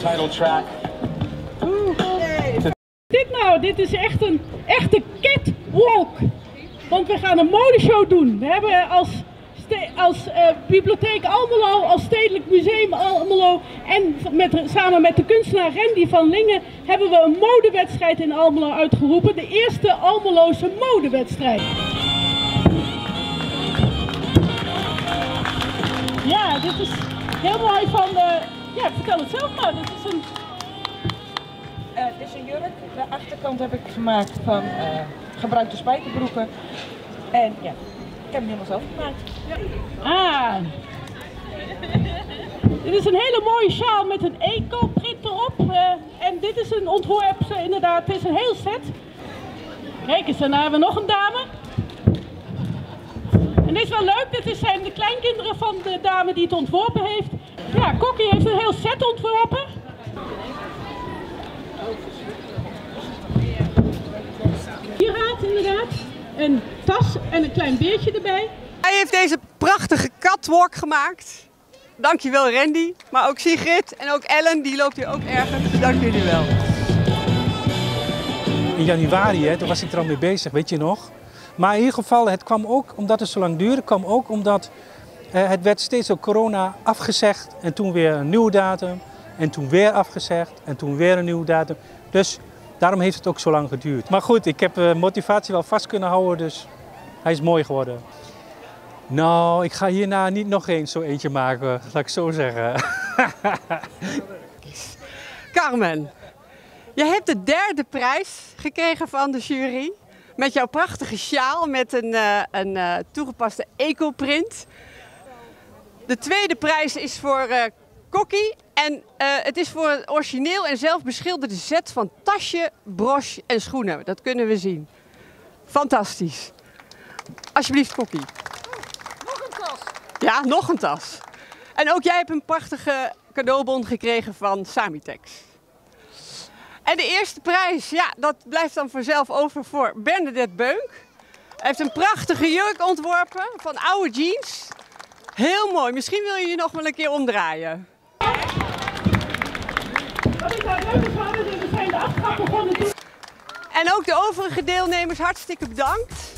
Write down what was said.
title track. Dit nou, dit is echt een echte catwalk. Want we gaan een modeshow doen. We hebben als Bibliotheek Almelo, als Stedelijk Museum Almelo en samen met de kunstenaar Randy van Lingen hebben we een modewedstrijd in Almelo uitgeroepen. De eerste Almeloze modewedstrijd. Ja, dit is heel mooi van de... Ja, vertel het zelf maar. Dit is een... Dit is een jurk. De achterkant heb ik gemaakt van gebruikte spijkerbroeken. En ja, ik heb hem helemaal zelf gemaakt. Ah. Dit is een hele mooie sjaal met een eco-print erop. En dit is een ontwerp, inderdaad, het is een heel set. Kijk eens, daarna hebben we nog een dame. En dit is wel leuk, dit zijn de kleinkinderen van de dame die het ontworpen heeft. Ja, Kokkie heeft een heel set ontworpen. Sieraad inderdaad, een tas en een klein beertje erbij. Hij heeft deze prachtige catwalk gemaakt. Dankjewel Randy, maar ook Sigrid en ook Ellen, die loopt hier ook ergens. Dank jullie wel. In januari, toen was ik er al mee bezig, weet je nog. Maar in ieder geval, het kwam ook omdat het zo lang duurde, kwam ook omdat het werd steeds door corona afgezegd en toen weer een nieuwe datum en toen weer afgezegd en toen weer een nieuwe datum. Dus daarom heeft het ook zo lang geduurd. Maar goed, ik heb de motivatie wel vast kunnen houden, dus hij is mooi geworden. Nou, ik ga hierna niet nog eens zo eentje maken, laat ik zo zeggen. Carmen, je hebt de derde prijs gekregen van de jury. Met jouw prachtige sjaal met een toegepaste eco-print. De tweede prijs is voor Kokkie. En het is voor een origineel en zelf beschilderde set van tasje, broche en schoenen. Dat kunnen we zien. Fantastisch. Alsjeblieft, Kokkie. Nog een tas. Ja, nog een tas. En ook jij hebt een prachtige cadeaubon gekregen van Samitex. En de eerste prijs, ja, dat blijft dan vanzelf over voor Bernadette Beunk. Hij heeft een prachtige jurk ontworpen van oude jeans. Heel mooi. Misschien wil je je nog wel een keer omdraaien. Wat ik nou leuk is, we zijn de aftrap begonnen. En ook de overige deelnemers hartstikke bedankt.